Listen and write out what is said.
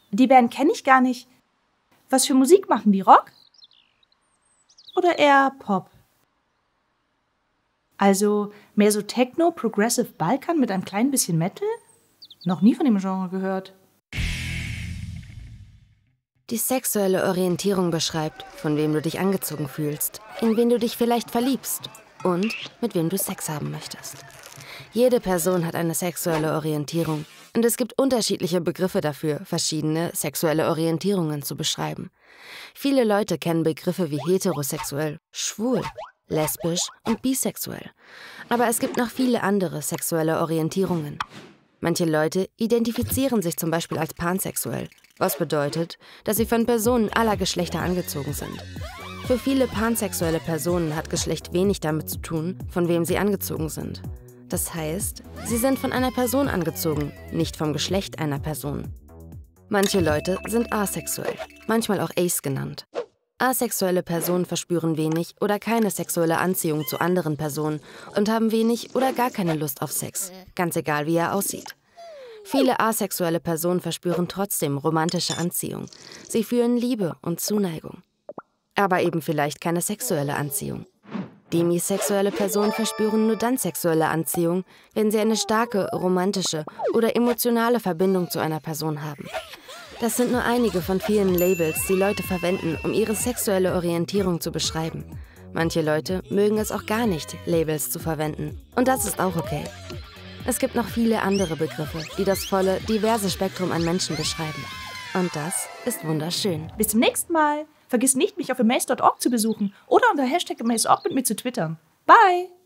Die Band kenne ich gar nicht. Was für Musik machen die? Rock? Oder eher Pop? Also mehr so Techno, Progressive Balkan mit einem kleinen bisschen Metal? Noch nie von dem Genre gehört. Die sexuelle Orientierung beschreibt, von wem du dich angezogen fühlst, in wen du dich vielleicht verliebst und mit wem du Sex haben möchtest. Jede Person hat eine sexuelle Orientierung und es gibt unterschiedliche Begriffe dafür, verschiedene sexuelle Orientierungen zu beschreiben. Viele Leute kennen Begriffe wie heterosexuell, schwul, lesbisch und bisexuell. Aber es gibt noch viele andere sexuelle Orientierungen. Manche Leute identifizieren sich zum Beispiel als pansexuell, was bedeutet, dass sie von Personen aller Geschlechter angezogen sind. Für viele pansexuelle Personen hat Geschlecht wenig damit zu tun, von wem sie angezogen sind. Das heißt, sie sind von einer Person angezogen, nicht vom Geschlecht einer Person. Manche Leute sind asexuell, manchmal auch Ace genannt. Asexuelle Personen verspüren wenig oder keine sexuelle Anziehung zu anderen Personen und haben wenig oder gar keine Lust auf Sex, ganz egal wie er aussieht. Viele asexuelle Personen verspüren trotzdem romantische Anziehung. Sie fühlen Liebe und Zuneigung. Aber eben vielleicht keine sexuelle Anziehung. Demisexuelle Personen verspüren nur dann sexuelle Anziehung, wenn sie eine starke, romantische oder emotionale Verbindung zu einer Person haben. Das sind nur einige von vielen Labels, die Leute verwenden, um ihre sexuelle Orientierung zu beschreiben. Manche Leute mögen es auch gar nicht, Labels zu verwenden. Und das ist auch okay. Es gibt noch viele andere Begriffe, die das volle, diverse Spektrum an Menschen beschreiben. Und das ist wunderschön. Bis zum nächsten Mal. Vergiss nicht, mich auf amaze.org zu besuchen oder unter #amazeorg mit mir zu twittern. Bye!